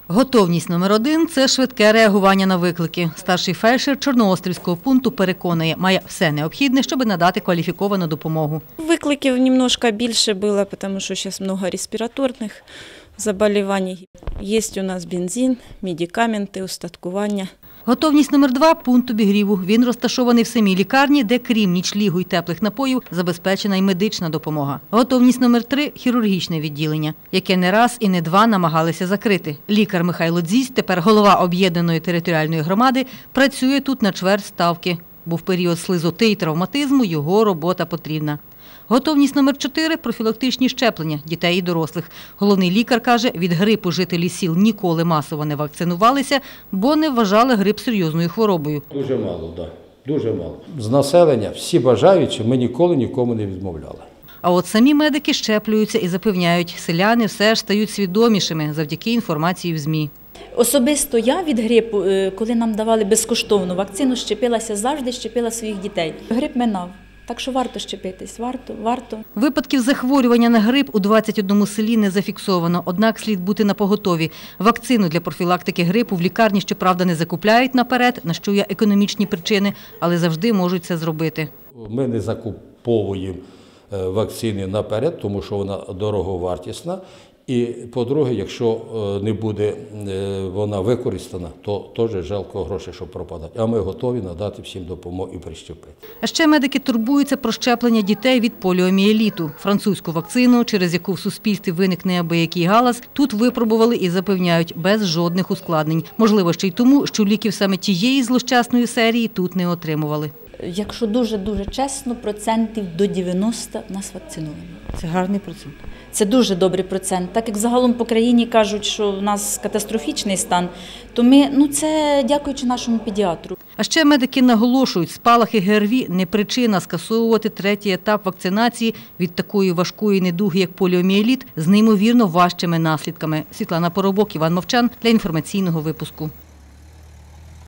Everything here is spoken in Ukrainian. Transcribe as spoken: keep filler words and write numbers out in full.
Готовність номер один – це швидке реагування на виклики. Старший фельдшер Чорноострівського пункту переконує, має все необхідне, щоб надати кваліфіковану допомогу. Викликів немножко більше було, тому що зараз багато респіраторних заболівань. Є у нас бензин, медикаменти, устаткування. Готовність номер два – пункт обігріву. Він розташований в самій лікарні, де крім нічлігу й теплих напоїв забезпечена й медична допомога. Готовність номер три – хірургічне відділення, яке не раз і не два намагалися закрити. Лікар Михайло Дзість, тепер голова об'єднаної територіальної громади, працює тут на чверть ставки, бо в період слизоти й травматизму його робота потрібна. Готовність номер чотири – профілактичні щеплення дітей і дорослих. Головний лікар каже, від грипу жителі сіл ніколи масово не вакцинувалися, бо не вважали грип серйозною хворобою. Дуже мало, так. Дуже мало. З населення всі бажаючі, ми ніколи нікому не відмовляли. А от самі медики щеплюються і запевняють, селяни все ж стають свідомішими завдяки інформації в ЗМІ. Особисто я від грипу, коли нам давали безкоштовну вакцину, щепилася завжди, щепила своїх дітей. Грип минав. Так що варто щепитись, варто, варто. Випадків захворювання на грип у двадцять одному селі не зафіксовано, однак слід бути напоготові. Вакцину для профілактики грипу в лікарні, щоправда, не закупляють наперед, на що є економічні причини, але завжди можуть це зробити. Ми не закуповуємо вакцини наперед, тому що вона дороговартісна. І, по-друге, якщо не буде вона використана, то теж жалко грошей, що пропадать. А ми готові надати всім допомогу і прищепити. А ще медики турбуються про щеплення дітей від поліомієліту. Французьку вакцину, через яку в суспільстві виникне неабиякий галас, тут випробували і запевняють, без жодних ускладнень. Можливо, ще й тому, що ліків саме тієї злощасної серії тут не отримували. Якщо дуже-дуже чесно, процентів до дев'яноста нас вакциновано. Це гарний процент. Це дуже добрий процент. Так як загалом по країні кажуть, що в нас катастрофічний стан, то ми, ну це дякуючи нашому педіатру. А ще медики наголошують, спалахи ГРВІ – не причина скасовувати третій етап вакцинації від такої важкої недуги, як поліомієліт, з неймовірно важчими наслідками. Світлана Поробок, Іван Мовчан для інформаційного випуску.